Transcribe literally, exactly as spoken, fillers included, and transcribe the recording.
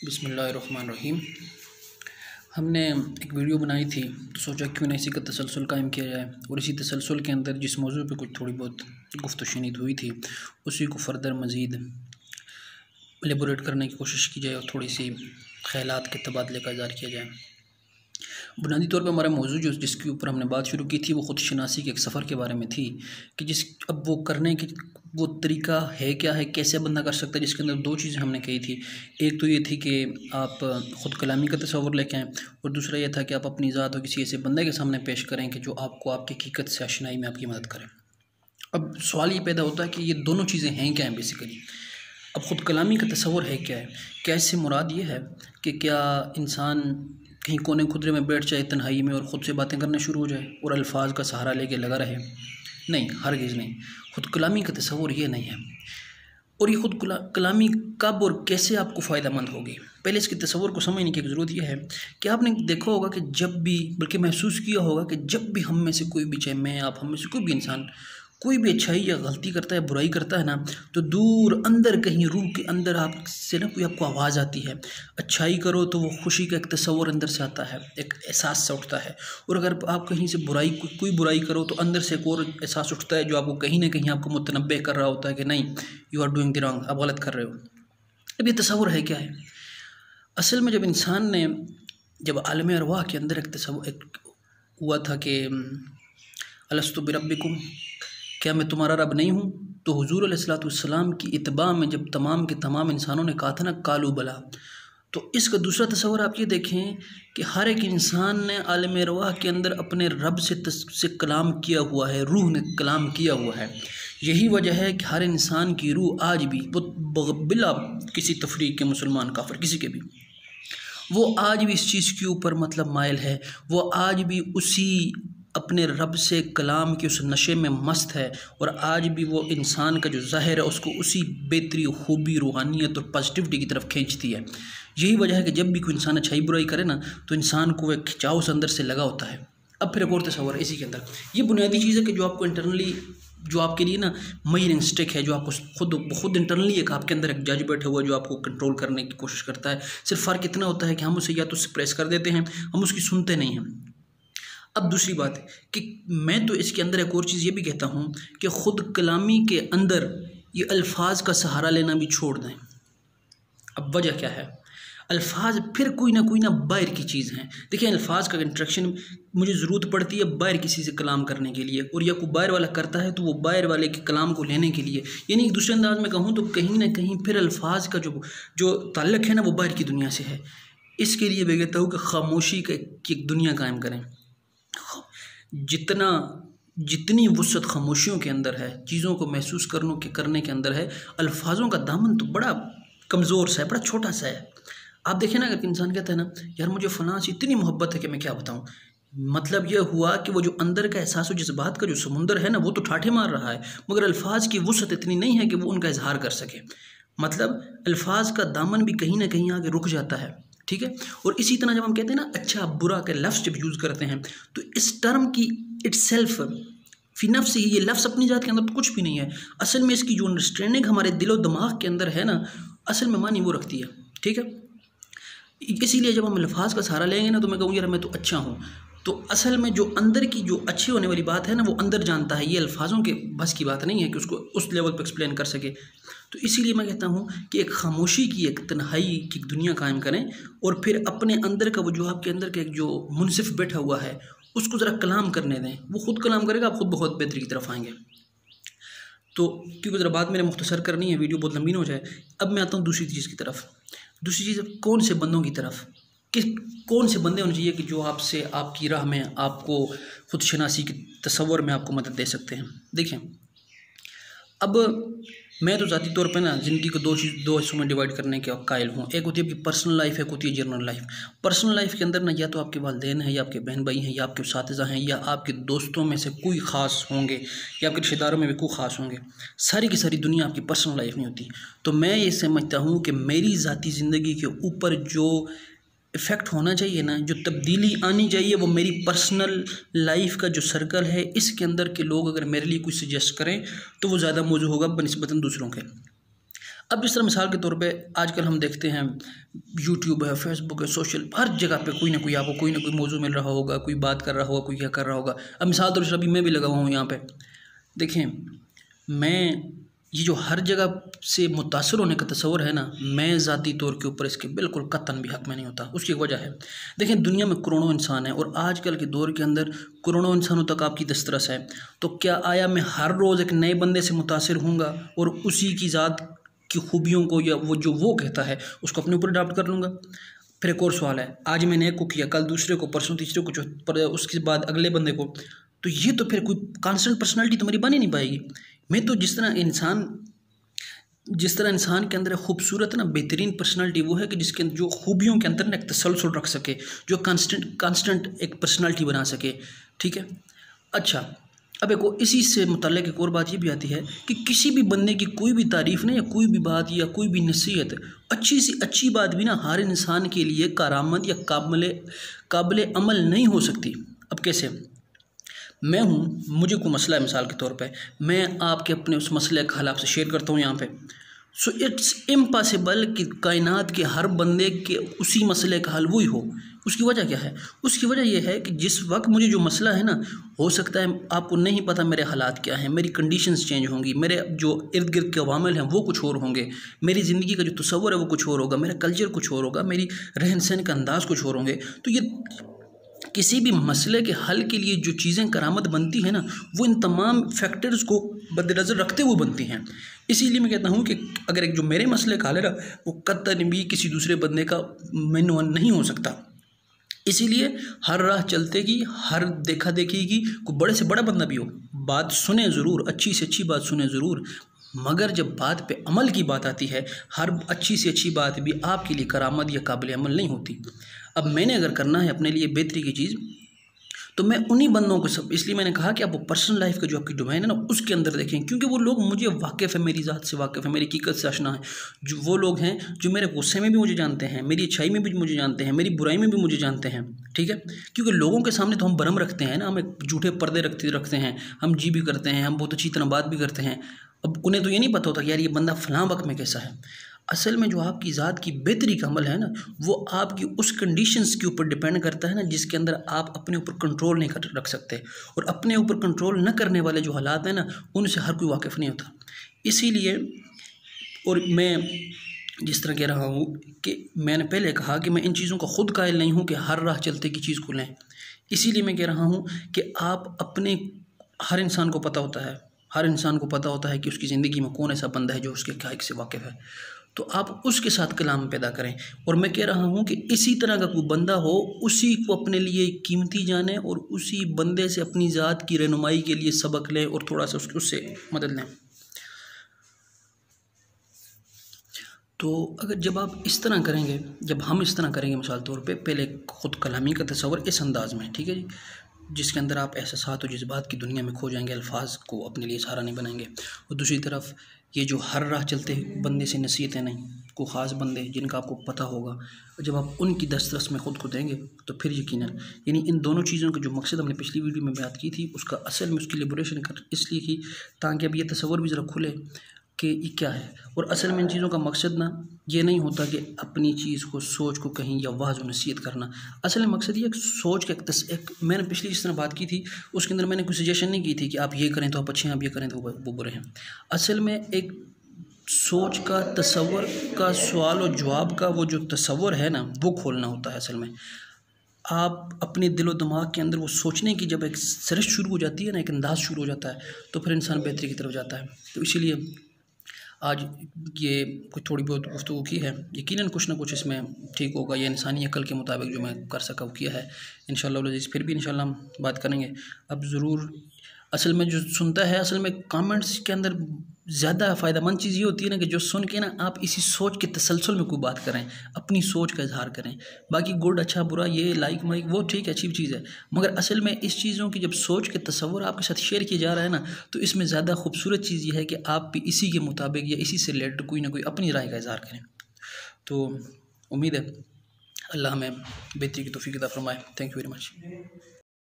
बिस्मिल्लाहिर्रहमानिर्रहीम। हमने एक वीडियो बनाई थी तो सोचा क्यों ना इसी का तसलसल कायम किया जाए, और इसी तसलसल के अंदर जिस मौजू पे कुछ थोड़ी बहुत गुफ्त शनीद हुई थी उसी को फ़र्दर मज़ीद एलेबोरेट करने की कोशिश की जाए और थोड़ी सी ख़यालात के तबादले का इज़हार किया जाए। बुनियादी तौर पे हमारा मौजू जो जिसके ऊपर हमने बात शुरू की थी वो ख़ुद शनासी के एक सफ़र के बारे में थी कि जिस अब वो करने की वो तरीका है क्या है, कैसे बंदा कर सकता है, जिसके अंदर दो चीज़ें हमने कही थी। एक तो ये थी कि आप ख़ुद कलामी का तस्वर लेके आएँ, और दूसरा ये था कि आप अपनी ज़ात और किसी ऐसे बंदे के सामने पेश करें कि जो आपको आपकी हकीकत से आशनाई में आपकी मदद करें। अब सवाल ये पैदा होता है कि ये दोनों चीज़ें हैं क्या हैं बेसिकली। अब ख़ुद कलामी का तस्वर है क्या है, क्या इससे मुराद ये है कि क्या इंसान कहीं कोने खुदरे में बैठ जाए तन्हाई में और ख़ुद से बातें करना शुरू हो जाए और अल्फाज का सहारा लेके लगा रहे? नहीं, हरगिज़ नहीं। ख़ुद कलामी का तस्वर ये नहीं है। और ये ख़ुद कलामी कब और कैसे आपको फ़ायदेमंद होगी, पहले इसके तस्वर को समझने की ज़रूरत यह है कि आपने देखा होगा कि जब भी, बल्कि महसूस किया होगा कि जब भी हम में से कोई भी, चाहे मैं आप, हम में से कोई भी इंसान कोई भी अच्छाई या गलती करता है, बुराई करता है ना, तो दूर अंदर कहीं रूह के अंदर आपसे ना कोई आपको आवाज़ आती है। अच्छाई करो तो वो खुशी का एक तस्वर अंदर से आता है, एक एहसास सा उठता है। और अगर आप कहीं से बुराई कोई बुराई करो तो अंदर से एक और एहसास उठता है जो आपको कहीं ना कहीं आपको मुतनब्बे कर रहा होता है कि नहीं, you are doing the wrong, आप गलत कर रहे हो। अब ये तस्वर है क्या है? असल में जब इंसान ने, जब आलम अरवाह के अंदर एक तस्वर एक हुआ था कि अलस्तु बिरब्बिकुम, क्या मैं तुम्हारा रब नहीं हूँ, तो हुजूर अलैहिस्सलातु वस्सलाम की इत्बा में जब तमाम के तमाम इंसानों ने कहा था ना कालू बला, तो इसका दूसरा तस्वर आप ये देखें कि हर एक इंसान ने आलम अरवाह के अंदर अपने रब से से कलाम किया हुआ है, रूह ने कलाम किया हुआ है। यही वजह है कि हर इंसान की रूह आज भी, वो बिला किसी तफरीक के, मुसलमान काफिर किसी के भी, वो आज भी इस चीज़ के ऊपर मतलब माइल है, वो आज भी उसी अपने रब से कलाम के उस नशे में मस्त है, और आज भी वो इंसान का जो ज़ाहिर है उसको उसी बेहतरी, खूबी, रूहानियत और पॉजिटिविटी की तरफ खींचती है। यही वजह है कि जब भी कोई इंसान अच्छाई बुराई करे ना तो इंसान को एक खिंचाव उस अंदर से लगा होता है। अब फिर एक और तस्वर है इसी के अंदर, ये बुनियादी चीज़ है कि जो आपको इंटरनली, जो आपके लिए ना मेन इंस्टिक है, जो आपको खुद खुद इंटरनली एक आपके अंदर एक जज बैठा हुआ है जो आपको कंट्रोल करने की कोशिश करता है। सिर्फ फ़र्क इतना होता है कि हम उसे या तो सप्रेस कर देते हैं, हम उसकी सुनते नहीं हैं। अब दूसरी बात है कि मैं तो इसके अंदर एक और चीज़ ये भी कहता हूँ कि ख़ुद कलामी के अंदर ये अल्फाज का सहारा लेना भी छोड़ दें। अब वजह क्या है? अल्फाज फिर कोई ना कोई ना बाहर की चीज़ हैं। देखिए, अल्फाज का इंट्रैक्शन मुझे ज़रूरत पड़ती है बाहर किसी से कलाम करने के लिए, और या कोई बाहर वाला करता है तो वो बाहर वाले के कलाम को लेने के लिए, यानी एक दूसरे अंदाज में कहूँ तो कहीं ना कहीं फिर अल्फाज का जो जो ताल्लुक़ है ना वो बाहर की दुनिया से है। इसके लिए मैं कहता हूँ कि खामोशी का एक दुनिया कायम करें। जितना जितनी वुसअत खामोशियों के अंदर है, चीज़ों को महसूस करने के करने के अंदर है, अल्फाजों का दामन तो बड़ा कमज़ोर सा है, बड़ा छोटा सा है। आप देखें ना, अगर इंसान कहता है ना यार मुझे फ़लाँ से इतनी मोहब्बत है कि मैं क्या बताऊँ, मतलब यह हुआ कि वो जो अंदर का एहसास हो, जिस बात का जो समुंदर है ना वो तो ठाठे मार रहा है, मगर अल्फाज की वुसअत इतनी नहीं है कि वो उनका इजहार कर सके। मतलब अल्फाज का दामन भी कहीं ना कहीं आगे रुक जाता है, ठीक है। और इसी तरह जब हम कहते हैं ना अच्छा बुरा के लफ्ज़ जब यूज़ करते हैं तो इस टर्म की इट्सेल्फ फी नफ्स ही, ये लफ्ज़ अपनी जात के अंदर तो कुछ भी नहीं है। असल में इसकी जो अंडरस्टैंडिंग हमारे दिलो दिमाग के अंदर है ना, असल में मानी वो रखती है, ठीक है। इसीलिए जब हम अल्फाज का सहारा लेंगे ना तो मैं कहूँ यार मैं तो अच्छा हूँ, तो असल में जो अंदर की जो अच्छी होने वाली बात है ना वो अंदर जानता है। ये अल्फाजों के बस की बात नहीं है कि उसको उस लेवल पर एक्सप्लेन कर सके। तो इसीलिए मैं कहता हूँ कि एक खामोशी की, एक तन्हाई की दुनिया कायम करें, और फिर अपने अंदर का वो जो आपके अंदर का एक जो मुनसिफ बैठा हुआ है उसको ज़रा कलाम करने दें। वो खुद कलाम करेगा, आप खुद बहुत बेहतरी की तरफ आएंगे। तो क्योंकि ज़रा बात मेरे मुख्तसर करनी है, वीडियो बहुत लंबी हो जाए। अब मैं आता हूँ दूसरी चीज़ की तरफ। दूसरी चीज़ कौन से बंदों की तरफ, किस कौन से बंदे होने चाहिए कि जो आपसे, आपकी राह में, आपको खुद शनासी के तस्वर में आपको मदद दे सकते हैं। देखें, अब मैं तो ज़ाती तौर पे ना ज़िंदगी को दो चीज़ दो हिस्सों में डिवाइड करने के कायल हूँ। एक होती है आपकी पर्सनल लाइफ, एक होती है जनरल लाइफ। पर्सनल लाइफ के अंदर ना या तो आपके वालिदैन हैं, या आपके बहन भाई हैं, या आपके उस्ताज़ा हैं, या आपके दोस्तों में से कोई ख़ास होंगे, या आपके रिश्तेदारों में भी कोई ख़ास होंगे। सारी की सारी दुनिया आपकी पर्सनल लाइफ नहीं होती। तो मैं ये समझता हूँ कि मेरी ज़ाती ज़िंदगी के ऊपर जो इफ़ेक्ट होना चाहिए ना, जो तब्दीली आनी चाहिए, वो मेरी पर्सनल लाइफ का जो सर्कल है इसके अंदर के लोग अगर मेरे लिए कुछ सजेस्ट करें तो वो ज़्यादा मौजू होगा बनिस्बतन दूसरों के। अब जिस तरह मिसाल के तौर पे आजकल हम देखते हैं यूट्यूब है, फेसबुक है, सोशल हर जगह पे कोई ना कोई आपको कोई ना कोई मौजू मिल रहा होगा, कोई बात कर रहा होगा, कोई क्या कर रहा होगा। अब मिसाल तौर पर अभी मैं भी लगा हुआ हूँ यहाँ पे, देखें मैं ये जो हर जगह से मुतासर होने का तस्वर है ना, मैं ज़ाती तौर के ऊपर इसके बिल्कुल कतन भी हक़ में नहीं होता। उसकी एक वजह है, देखें दुनिया में करोड़ों इंसान हैं और आजकल के दौर के अंदर करोड़ों इंसानों तक आपकी दस्तरस है। तो क्या आया मैं हर रोज़ एक नए बंदे से मुतासर हूँगा और उसी की ज़ात की खूबियों को या वो जो वो कहता है उसको अपने ऊपर अडॉप्ट कर लूँगा? फिर एक और सवाल है, आज मैंने एक को किया, कल दूसरे को, परसों तीसरे को, पर उसके बाद अगले बंदे को, तो ये तो फिर कोई कांस्टेंट पर्सनालिटी तो मेरी बन ही नहीं पाएगी। मैं तो जिस तरह इंसान जिस तरह इंसान के अंदर खूबसूरत ना बेहतरीन पर्सनालिटी वो है कि जिसके जो खूबियों के अंदर ना एक तसलसल रख सके, जो कांस्टेंट कांस्टेंट एक पर्सनालिटी बना सके, ठीक है। अच्छा, अब एक इसी से मुताल्लिक़ एक और बात ये भी आती है कि किसी भी बंदे की कोई भी तारीफ़ ना या कोई भी बात या कोई भी नसीहत, अच्छी सी अच्छी बात भी ना हर इंसान के लिए कारामद या काबिल काबिल अमल नहीं हो सकती। अब कैसे? मैं हूँ, मुझे कोई मसला है मिसाल के तौर पे, मैं आपके अपने उस मसले का हल आपसे शेयर करता हूँ यहाँ पे, सो इट्स इम्पॉसिबल कि कायनात के हर बंदे के उसी मसले का हल वही हो। उसकी वजह क्या है? उसकी वजह यह है कि जिस वक्त मुझे जो मसला है ना, हो सकता है आपको नहीं पता मेरे हालात क्या हैं, मेरी कंडीशंस चेंज होंगी, मेरे जो इर्द गिर्द के अवामिल हैं वो कुछ और होंगे, मेरी ज़िंदगी का जो तस्वर है वो कुछ और होगा, मेरा कल्चर कुछ और होगा, मेरी रहन सहन का अंदाज़ कुछ और होंगे। तो ये किसी भी मसले के हल के लिए जो चीज़ें करामत बनती हैं ना, वो इन तमाम फैक्टर्स को मद्देनज़र रखते हुए बनती हैं। इसीलिए मैं कहता हूँ कि अगर एक जो मेरे मसले का हल है ना, वो कतई भी किसी दूसरे बंदे का मैनुअल नहीं हो सकता। इसीलिए हर राह चलते की, हर देखा देखी की, कोई बड़े से बड़ा बंदा भी हो, बात सुने ज़रूर, अच्छी से अच्छी बात सुने ज़रूर, मगर जब बात पे अमल की बात आती है, हर अच्छी से अच्छी बात भी आपके लिए करामत या काबिल अमल नहीं होती। अब मैंने अगर करना है अपने लिए बेहतरी की चीज़, तो मैं उन्हीं बंदों को सब, इसलिए मैंने कहा कि आप वो पर्सनल लाइफ का जो आपकी डोमेन है ना उसके अंदर देखें, क्योंकि वो लोग मुझे वाकिफ़ है, मेरी ज़ात से वाकिफ़ है, मेरी हकीकत से आशना है। जो वो लोग हैं जो मेरे गुस्से में भी मुझे जानते हैं, मेरी अच्छाई में भी मुझे जानते हैं, मेरी बुराई में भी मुझे जानते हैं, ठीक है। क्योंकि लोगों के सामने तो हम भरम रखते हैं ना, हम एक झूठे पर्दे रखते रखते हैं, हम जी भी करते हैं, हम बहुत अच्छी तरह बात भी करते हैं। अब उन्हें तो ये नहीं पता होता कि यार ये बंदा फ़लाँ वक्त में कैसा है। असल में जो आपकी ज़ात की बेहतरी का अमल है ना, वो आपकी उस कंडीशंस के ऊपर डिपेंड करता है ना जिसके अंदर आप अपने ऊपर कंट्रोल नहीं कर रख सकते। और अपने ऊपर कंट्रोल न करने वाले जो हालात हैं ना, उनसे हर कोई वाकिफ़ नहीं होता। इसीलिए, और मैं जिस तरह कह रहा हूँ कि मैंने पहले कहा कि मैं इन चीज़ों का ख़ुद कायल नहीं हूँ कि हर राह चलते की चीज़ को लें। इसीलिए मैं कह रहा हूँ कि आप अपने, हर इंसान को पता होता है, हर इंसान को पता होता है कि उसकी ज़िंदगी में कौन ऐसा बंदा है जो उसके हक़ से वाकिफ़ है, तो आप उसके साथ कलाम पैदा करें। और मैं कह रहा हूँ कि इसी तरह का कोई बंदा हो, उसी को अपने लिए कीमती जाने और उसी बंदे से अपनी ज़ात की रहनुमाई के लिए सबक लें और थोड़ा सा उसके उससे मदद लें। तो अगर जब आप इस तरह करेंगे, जब हम इस तरह करेंगे, मिसाल तौर पे पहले ख़ुद कलामी का तस्वर इस अंदाज़ में, ठीक है जी, जिसके अंदर आप एहसासात और जज्बात की दुनिया में खो जाएंगे, अल्फाज को अपने लिए सहारा नहीं बनाएंगे। और दूसरी तरफ ये जो हर राह चलते बंदे से नसीहतें नहीं, को ख़ास बंदे जिनका आपको पता होगा, जब आप उनकी दस्तरस में ख़ुद को देंगे तो फिर यकीनन, यानी इन दोनों चीज़ों का जो मकसद हमने पिछली वीडियो में बात की थी, उसका असल में उसकी लिबरेशन कर इसलिए की ताकि अब ये तस्वर भी ज़रा खुले कि ये क्या है। और असल में इन चीज़ों का मकसद ना ये नहीं होता कि अपनी चीज़ को, सोच को कहीं या वाज़ व नसीहत करना। असल में मकसद ये सोच के एक, एक मैंने पिछली जिस तरह बात की थी उसके अंदर मैंने कोई सजेशन नहीं की थी कि आप ये करें तो आप अच्छे हैं, आप ये करें तो वो बुरे हैं। असल में एक सोच का, तस्वर का, सवाल और जवाब का वो जो तस्वर है ना, वो खोलना होता है। असल में आप अपने दिलो दिमाग के अंदर वो सोचने की जब एक सरश शुरू हो जाती है ना, एक अंदाज़ शुरू हो जाता है, तो फिर इंसान बेहतरी की तरफ जाता है। तो इसीलिए आज ये कुछ थोड़ी बहुत गुफ्तगू की है, यकीनन कुछ ना कुछ इसमें ठीक होगा, या इंसानी अकल के मुताबिक जो मैं कर सका वो किया है। इंशाअल्लाह अज़ीज़ फिर भी इंशाअल्लाह हम बात करेंगे। अब ज़रूर असल में जो सुनता है, असल में कमेंट्स के अंदर ज़्यादा फ़ायदेमंद चीज़ ये होती है ना कि जो सुन के ना आप इसी सोच के तसलसल में कोई बात करें, अपनी सोच का इजहार करें। बाकी गुड, अच्छा, बुरा, ये लाइक माइक वो ठीक है, अच्छी चीज़ है, मगर असल में इस चीज़ों की जब सोच के तस्वर आपके साथ शेयर किया जा रहा है ना, तो इसमें ज़्यादा खूबसूरत चीज़ ये है कि आप भी इसी के मुताबिक या इसी से रिलेटेड कोई ना कोई अपनी राय का इजहार करें। तो उम्मीद है अल्लाह हमें बेहतरी की तौफीक अता फरमाए। Thank you very much.